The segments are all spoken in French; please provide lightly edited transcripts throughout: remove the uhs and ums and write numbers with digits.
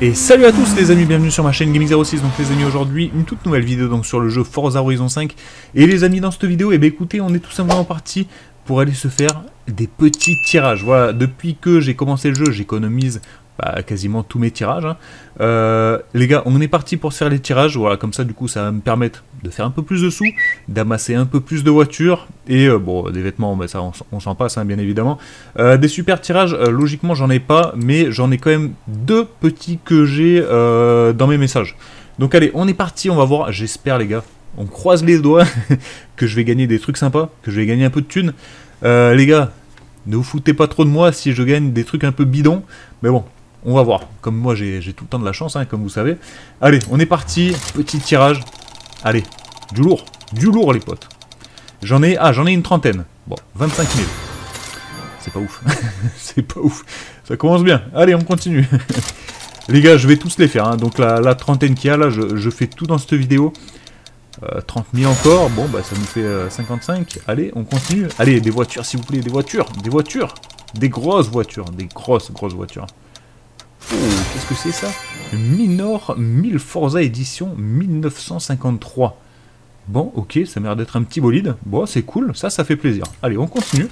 Et salut à tous les amis, bienvenue sur ma chaîne Gaming06. Donc les amis, aujourd'hui une toute nouvelle vidéo donc sur le jeu Forza Horizon 5. Et les amis, dans cette vidéo, eh bien, écoutez, on est tout simplement parti pour aller se faire des petits tirages. Voilà, depuis que j'ai commencé le jeu, j'économise quasiment tous mes tirages. Hein. Les gars, on est parti pour se faire les tirages. Voilà, comme ça du coup ça va me permettre de faire un peu plus de sous, d'amasser un peu plus de voitures. Et bon, des vêtements, bah, ça on s'en passe hein, bien évidemment. Des super tirages, logiquement j'en ai pas, mais j'en ai quand même deux petits que j'ai dans mes messages. Donc allez, on est parti, on va voir, j'espère les gars, on croise les doigts que je vais gagner des trucs sympas, que je vais gagner un peu de thunes. Les gars, ne vous foutez pas trop de moi si je gagne des trucs un peu bidons, mais bon, on va voir. Comme moi j'ai tout le temps de la chance, hein, comme vous savez. Allez, on est parti, petit tirage. Allez, du lourd les potes. J'en ai une trentaine. Bon, 25 000. C'est pas ouf. C'est pas ouf. Ça commence bien. Allez, on continue. Les gars, je vais tous les faire. Hein. Donc la trentaine qu'il y a là, je fais tout dans cette vidéo. 30 000 encore. Bon, bah ça nous fait 55. Allez, on continue. Allez, des voitures s'il vous plaît. Des voitures. Des voitures. Des grosses voitures. Des grosses voitures. Oh, qu'est-ce que c'est ça? Minor 1000 Forza Edition 1953. Bon, ok, ça m'a l'air d'être un petit bolide. Bon, c'est cool, ça fait plaisir. Allez, on continue.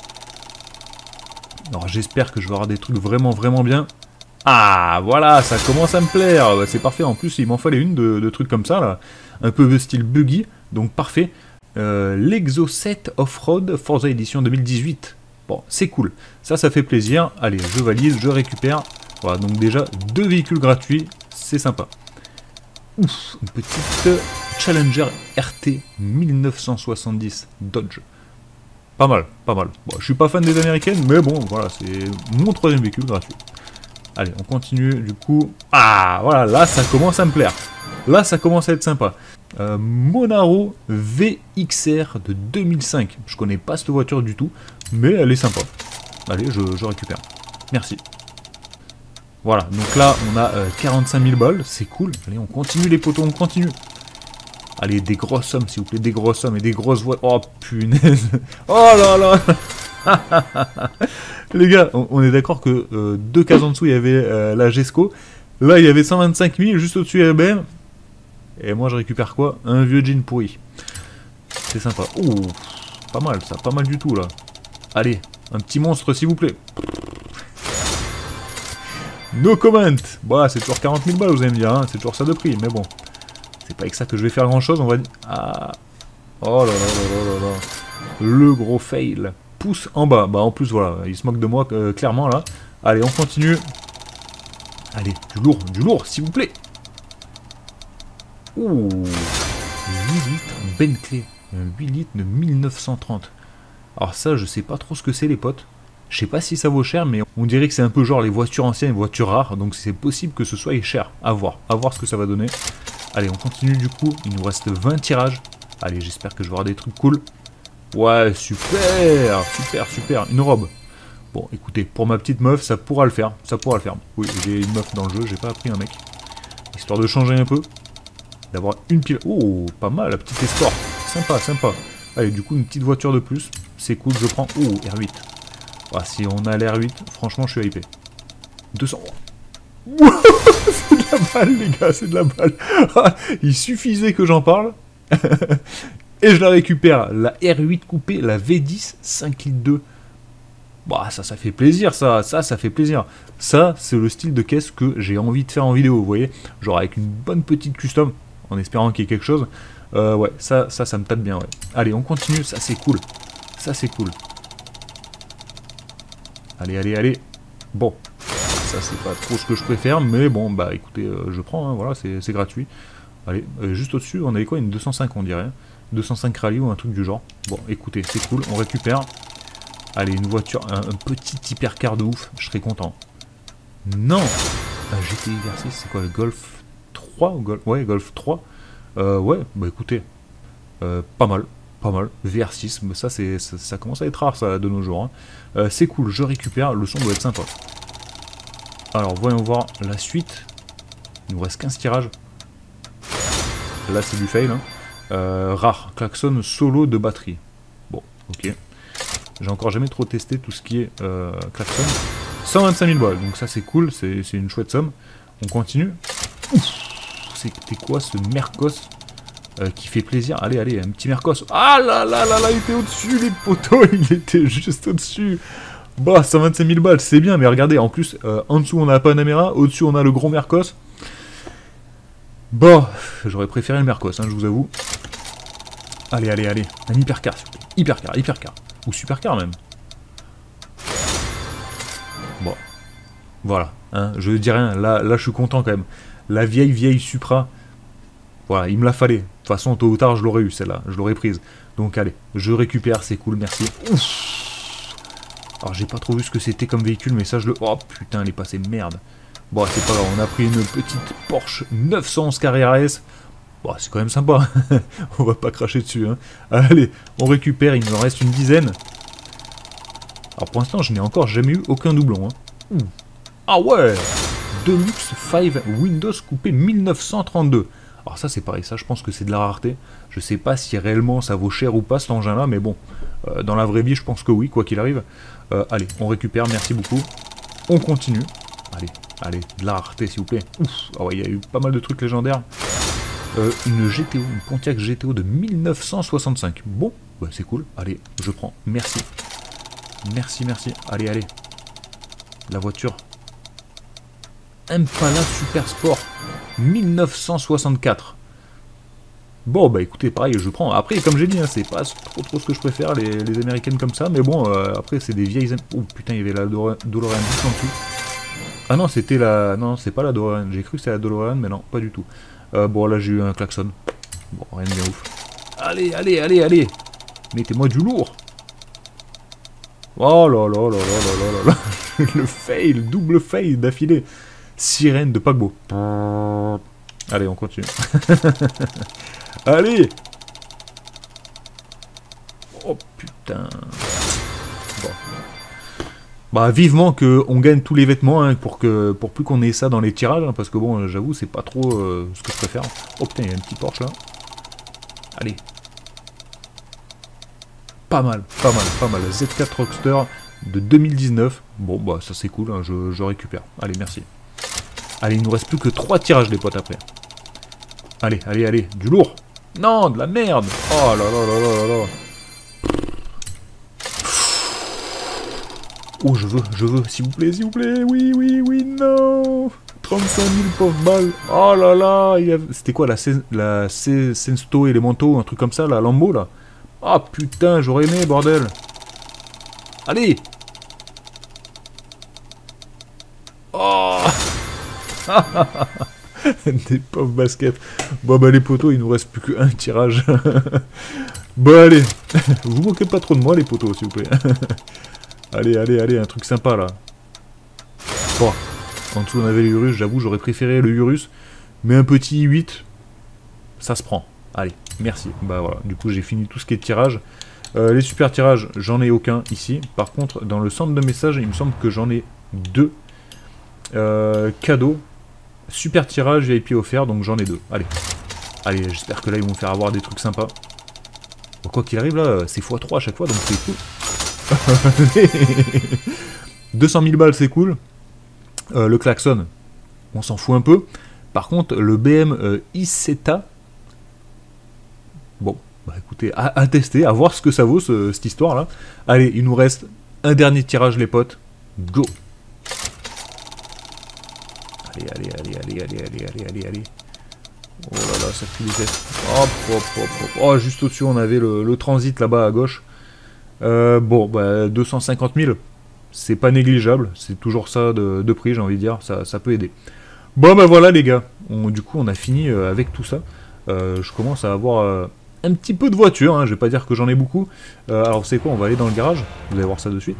Alors, j'espère que je vais avoir des trucs vraiment bien. Ah, voilà, ça commence à me plaire. Bah, c'est parfait, en plus, il m'en fallait une de trucs comme ça, là. Un peu de style buggy, donc parfait. L'Exo 7 Off-Road Forza Edition 2018. Bon, c'est cool. Ça fait plaisir. Allez, je valide, je récupère. Voilà, donc déjà, 2 véhicules gratuits, c'est sympa. Ouf, une petite Challenger RT 1970 Dodge. Pas mal. Bon, je suis pas fan des américaines, mais bon, voilà, c'est mon 3e véhicule gratuit. Allez, on continue, du coup... Ah, voilà, là, ça commence à me plaire. Là, ça commence à être sympa. Monaro VXR de 2005. Je connais pas cette voiture du tout, mais elle est sympa. Allez, je récupère. Merci. Voilà, donc là, on a 45 000 balles, c'est cool. Allez, on continue les potos, on continue. Allez, des grosses sommes, s'il vous plaît, des grosses sommes et des grosses voitures. Oh, punaise. Oh là là. Les gars, on est d'accord que 2 cases en dessous, il y avait la Gesco. Là, il y avait 125 000, juste au-dessus, il y avait BM. Et moi, je récupère quoi? Un vieux jean pourri. C'est sympa. Ouh, pas mal, ça, pas mal du tout, là. Allez, un petit monstre, s'il vous plaît. No comment. Bah, c'est toujours 40 000 balles, vous allez me dire, hein. C'est toujours ça de prix, mais bon. C'est pas avec ça que je vais faire grand chose, on va dire. Ah. Oh là là. Le gros fail. Pouce en bas. Bah, en plus, voilà, il se moque de moi, clairement, là. Allez, on continue. Allez, du lourd, s'il vous plaît. Ouh. 8 litres Bentley. 8 litres de 1930. Alors ça, je sais pas trop ce que c'est, les potes. Je sais pas si ça vaut cher, mais on dirait que c'est un peu genre les voitures anciennes, les voitures rares, donc c'est possible que ce soit cher. À voir ce que ça va donner. Allez, on continue du coup, il nous reste 20 tirages. Allez, j'espère que je vais avoir des trucs cool. Ouais, super, une robe. Bon, écoutez, pour ma petite meuf, ça pourra le faire, Oui, j'ai une meuf dans le jeu, j'ai pas appris un mec. Histoire de changer un peu, d'avoir une pile. Oh, pas mal, la petite escort, sympa. Allez, du coup, une petite voiture de plus, c'est cool, je prends. Oh, R8. Ah, si on a l'R8, franchement, je suis hypé. 200. C'est de la balle, les gars, c'est de la balle. Ah, il suffisait que j'en parle. Et je la récupère. La R8 coupée, la V10 5 litres 2. Bah, ça fait plaisir, ça fait plaisir. Ça, c'est le style de caisse que j'ai envie de faire en vidéo, vous voyez. Genre avec une bonne petite custom, en espérant qu'il y ait quelque chose. Ouais, ça me tâte bien, ouais. Allez, on continue, ça c'est cool. Allez. Bon, ça c'est pas trop ce que je préfère, mais bon, bah écoutez, je prends, hein, voilà, c'est gratuit. Allez, juste au-dessus, on avait quoi? Une 205 on dirait. 205 rallye ou un truc du genre. Bon, écoutez, c'est cool, on récupère. Allez, une voiture, un petit hypercar de ouf, je serais content. Non, un GTI Versys, c'est quoi, le Golf 3 ou ouais, Golf 3. Ouais, bah écoutez, pas mal. VR6, mais ça commence à être rare ça de nos jours. Hein. C'est cool, je récupère, le son doit être sympa. Alors voyons voir la suite. Il nous reste 15 tirages. Là c'est du fail. Hein. Rare, klaxon solo de batterie. Bon, ok. J'ai encore jamais trop testé tout ce qui est klaxon. 125 000 balles, donc ça c'est cool, c'est une chouette somme. on continue. C'était quoi ce Mercos qui fait plaisir? Allez, allez, un petit Mercos. Ah là là là là, il était au-dessus, les poteaux, il était juste au-dessus. Bah, 125 000 balles, c'est bien, mais regardez, en plus, en dessous on a Panamera, au-dessus on a le gros Mercos. Bah, j'aurais préféré le Mercos, hein, je vous avoue. Allez, allez, allez, un hypercar, s'il vous plaît. Hypercar, hypercar. Ou supercar même. Bon, voilà, hein, je dis rien, là je suis content quand même. La vieille Supra, voilà, il me la fallait. De toute façon, tôt ou tard, je l'aurais eu, celle-là, je l'aurais prise. Donc allez, je récupère, c'est cool, merci. Ouf. Alors j'ai pas trop vu ce que c'était comme véhicule, mais ça je le... Oh putain, elle est passée, merde. Bon, c'est pas grave, on a pris une petite Porsche 911 Carrera S. Bon, c'est quand même sympa, on va pas cracher dessus. Hein. Allez, on récupère, il nous en reste une dizaine. Alors pour l'instant, je n'ai encore jamais eu aucun doublon. Hein. Ah ouais, Deluxe 5 Windows coupé 1932. Alors ça c'est pareil, ça je pense que c'est de la rareté. Je sais pas si réellement ça vaut cher ou pas cet engin là, mais bon, dans la vraie vie je pense que oui, quoi qu'il arrive. Allez, on récupère, merci beaucoup. On continue. Allez, allez, de la rareté s'il vous plaît. Ouf, ah ouais, il y a eu pas mal de trucs légendaires. Une GTO, une Pontiac GTO de 1965. Bon, bah, c'est cool, allez, je prends, merci. Merci, merci, allez, allez. La voiture. Impala Super Sport 1964. Bon bah écoutez, pareil, je prends. Après, comme j'ai dit, hein, c'est pas trop ce que je préfère, les américaines comme ça, mais bon, après c'est des vieilles... Oh putain, il y avait la DeLorean juste en dessous. Ah non, c'était la... Non, c'est pas la DeLorean, j'ai cru que c'était la DeLorean, mais non, pas du tout. Bon, là j'ai eu un klaxon. Bon, rien de bien ouf. Allez, allez, allez, allez. Mettez-moi du lourd. Oh là là là là là là là. Le fail, double fail d'affilée. Sirène de paquebot. Allez, on continue. Allez. Oh putain. Bon. Bah vivement qu'on gagne tous les vêtements hein, pour plus qu'on ait ça dans les tirages, hein, parce que bon, j'avoue, c'est pas trop ce que je préfère. Oh putain, il y a un petit Porsche là. Allez. Pas mal, pas mal, pas mal. Z4 Roadster de 2019. Bon, bah ça c'est cool, hein, je récupère. Allez, merci. Allez, il nous reste plus que 3 tirages les potes après. Allez, allez, allez, du lourd. Non, de la merde. Oh là là là là là là. Oh, je veux, s'il vous plaît, oui, oui, oui, non. 35 000 pauvres balles. Oh là là, c'était quoi la Sensto et les manteaux, un truc comme ça, la Lambo là. Ah putain, j'aurais aimé, bordel. Allez. Oh. Des pauvres baskets. Bon bah les poteaux, il nous reste plus qu'un tirage. Bon allez. Vous moquez pas trop de moi les poteaux, s'il vous plaît. Allez, allez, allez, un truc sympa là. Bon. En dessous on avait le Urus, j'avoue j'aurais préféré le Urus. Mais un petit i8, ça se prend. Allez, merci. Bah voilà, du coup j'ai fini tout ce qui est tirage. Les super tirages, j'en ai aucun ici. Par contre, dans le centre de messages, il me semble que j'en ai 2. Cadeaux. Super tirage VIP offert, donc j'en ai 2. Allez. Allez, j'espère que là ils vont me faire avoir des trucs sympas. Bon, quoi qu'il arrive là, c'est x3 à chaque fois, donc c'est cool. 200 000 balles, c'est cool. Le klaxon, on s'en fout un peu. Par contre, le BM Isetta. Bon, bah écoutez, à tester, à voir ce que ça vaut cette histoire là. Allez, il nous reste un dernier tirage les potes. Go. Allez, allez, allez, allez, allez, allez, allez, allez, allez. Oh là là, ça pue les têtes. Hop, hop, hop, hop. Oh, juste au-dessus, on avait le transit là-bas à gauche. Bon, bah 250 000, c'est pas négligeable. C'est toujours ça de prix, j'ai envie de dire. Ça peut aider. Bon, bah voilà les gars. Du coup, on a fini avec tout ça. Je commence à avoir un petit peu de voiture. Hein. Je vais pas dire que j'en ai beaucoup. Alors, vous savez quoi, on va aller dans le garage. Vous allez voir ça de suite.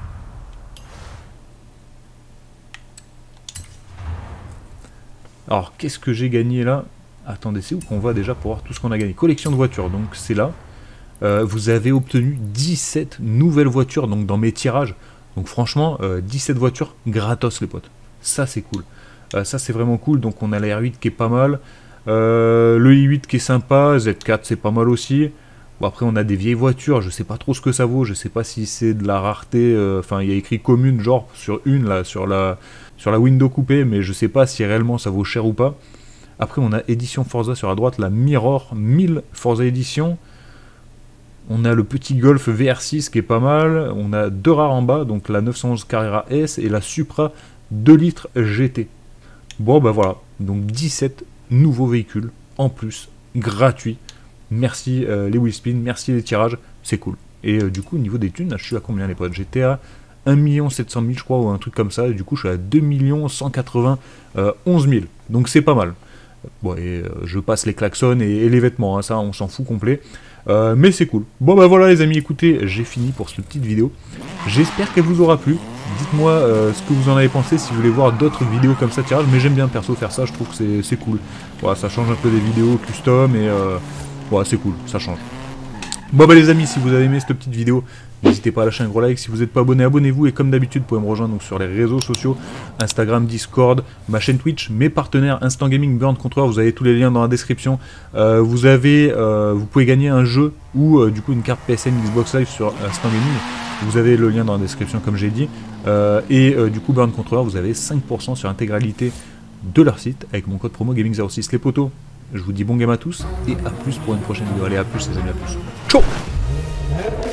Alors, qu'est-ce que j'ai gagné là? Attendez, c'est où qu'on va déjà pour voir tout ce qu'on a gagné? Collection de voitures, donc c'est là. Vous avez obtenu 17 nouvelles voitures donc dans mes tirages. Donc franchement, 17 voitures gratos les potes. Ça c'est cool. Ça c'est vraiment cool. Donc on a la R8 qui est pas mal. Le i8 qui est sympa. Z4 c'est pas mal aussi. Bon, après on a des vieilles voitures. Je sais pas trop ce que ça vaut. Je sais pas si c'est de la rareté. Enfin il y a écrit commune genre sur une là. Sur sur la window coupée, mais je sais pas si réellement ça vaut cher ou pas. Après, on a édition Forza sur la droite, la Mirror 1000 Forza Edition. On a le petit Golf VR6 qui est pas mal. On a deux rares en bas, donc la 911 Carrera S et la Supra 2 litres GT. Bon, bah voilà, donc 17 nouveaux véhicules en plus, gratuits. Merci les Wheelspin, merci les tirages, c'est cool. Et du coup, au niveau des thunes, là, je suis à combien les potes? J'étais à 1 700 000, je crois, ou un truc comme ça. Et du coup, je suis à 2 191 000. Donc c'est pas mal. Bon, et je passe les klaxons et les vêtements, hein, ça, on s'en fout complet. Mais c'est cool. Bon, bah voilà, les amis, écoutez, j'ai fini pour cette petite vidéo. J'espère qu'elle vous aura plu. Dites-moi ce que vous en avez pensé, si vous voulez voir d'autres vidéos comme ça, tirage. Mais j'aime bien, perso, faire ça, je trouve que c'est cool. Voilà, ça change un peu des vidéos custom et... voilà, c'est cool, ça change. Bon bah les amis, si vous avez aimé cette petite vidéo, n'hésitez pas à lâcher un gros like. Si vous n'êtes pas abonné, abonnez-vous. Et comme d'habitude, vous pouvez me rejoindre donc sur les réseaux sociaux, Instagram, Discord, ma chaîne Twitch, mes partenaires Instant Gaming, Burn Control. Vous avez tous les liens dans la description. Vous pouvez gagner un jeu ou du coup une carte PSN Xbox Live sur Instant Gaming. Vous avez le lien dans la description comme j'ai dit. Du coup Burn Control, vous avez 5% sur l'intégralité de leur site avec mon code promo Gaming06. Les potos, je vous dis bon game à tous et à plus pour une prochaine vidéo. Allez, à plus les amis, à plus. Ciao.